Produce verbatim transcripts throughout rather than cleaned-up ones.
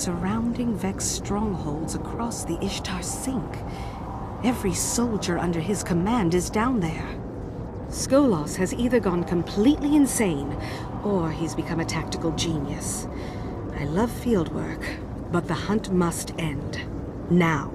surrounding Vex strongholds across the Ishtar Sink. Every soldier under his command is down there. Skolas has either gone completely insane, or he's become a tactical genius. I love field work, but the hunt must end. Now.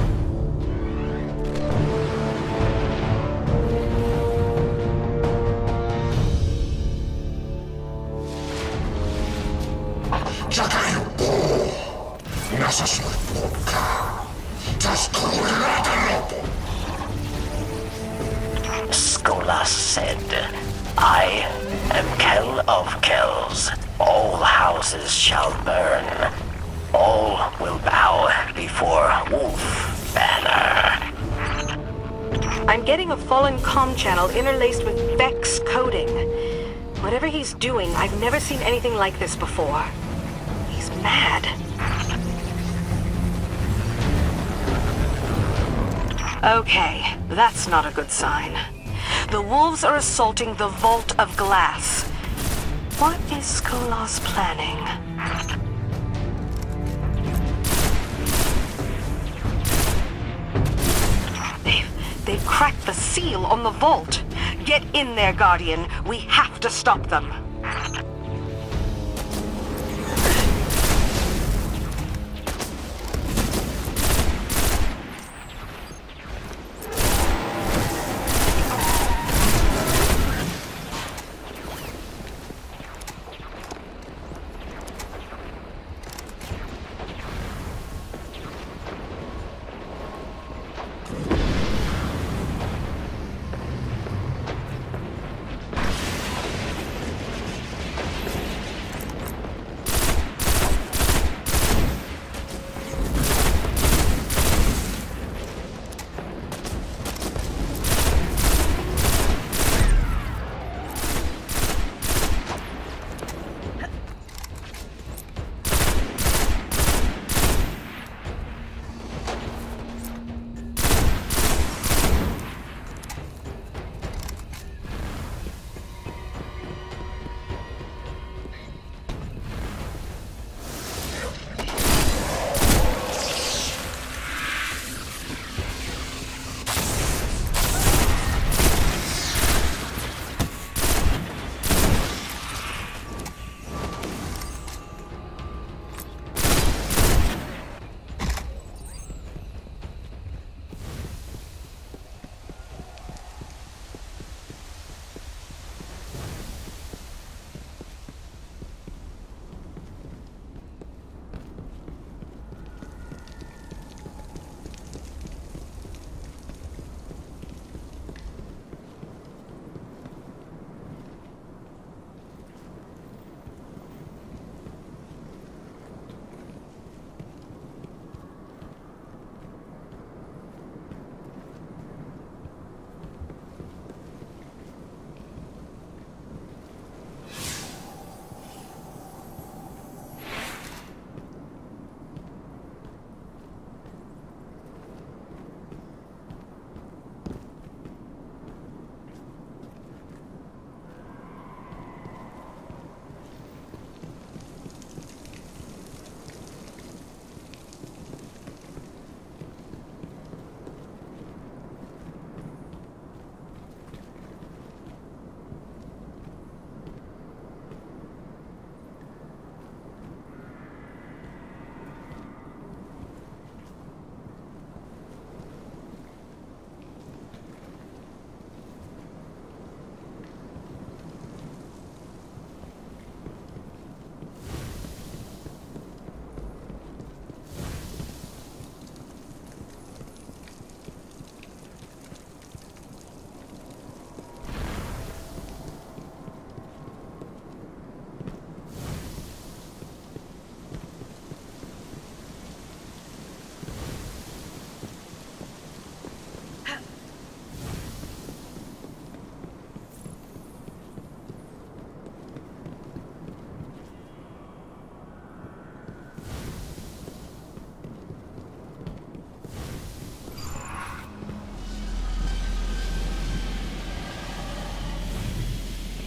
Skolas said, I am Kell of Kells. All houses shall burn. All will bow before Wolf Banner. I'm getting a fallen comm channel interlaced with Vex coding. Whatever he's doing, I've never seen anything like this before. He's mad. Okay, that's not a good sign. The wolves are assaulting the Vault of Glass. What is Skolas planning? They've, they've cracked the seal on the vault. Get in there, Guardian. We have to stop them.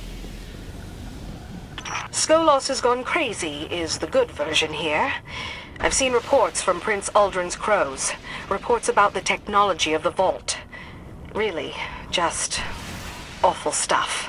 Skolas has gone crazy is the good version here. I've seen reports from Prince Uldren's crows. Reports about the technology of the vault. Really, just awful stuff.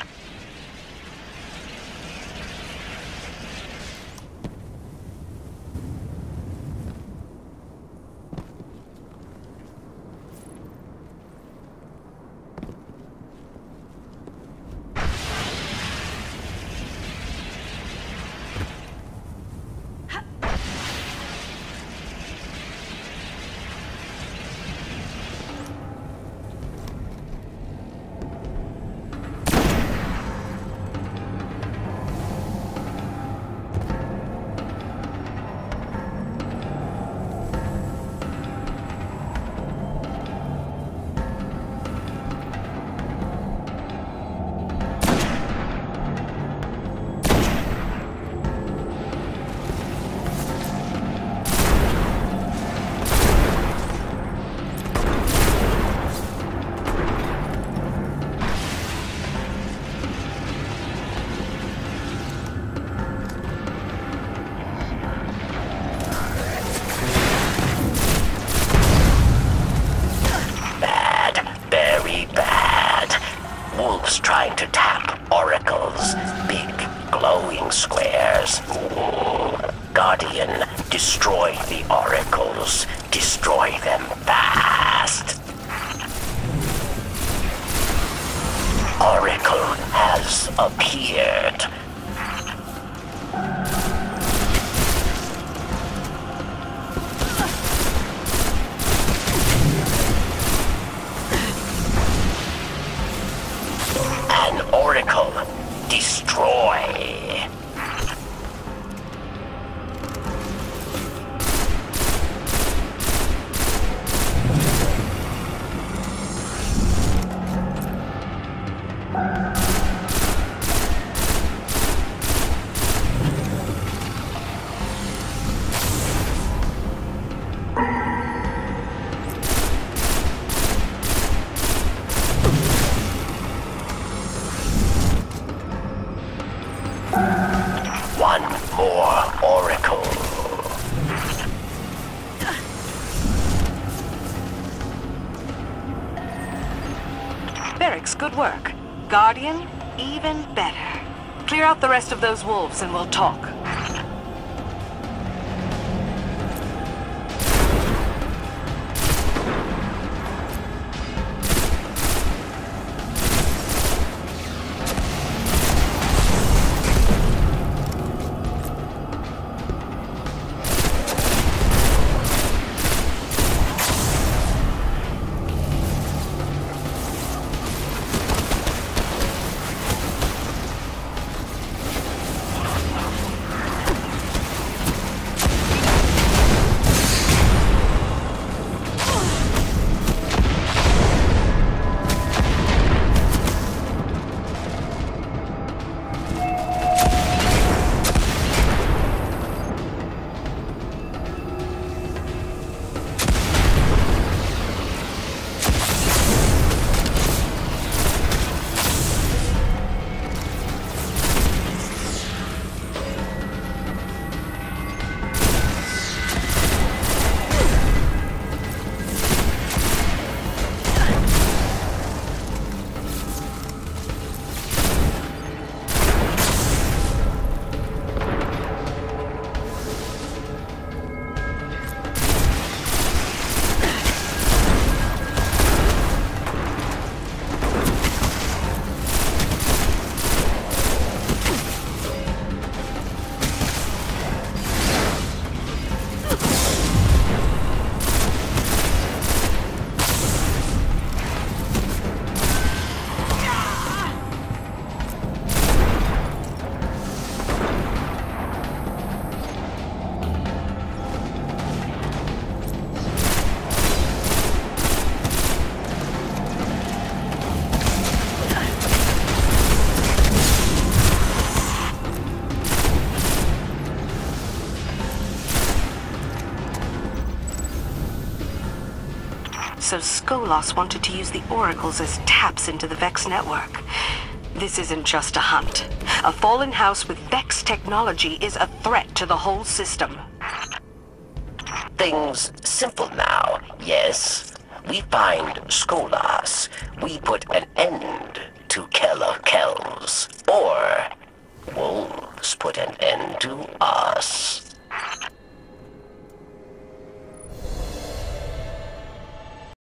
Trying to tap oracles, big glowing squares. Guardian, destroy the oracles. Destroy them fast. Oracle has appeared. Oracle, destroy. One more oracle. Barracks, good work. Guardian, even better. Clear out the rest of those wolves and we'll talk. So Skolas wanted to use the oracles as taps into the Vex network. This isn't just a hunt. A fallen house with Vex technology is a threat to the whole system. Everything's simple now, yes? We find Skolas. We put an end to Keller Kells. Or wolves put an end to us.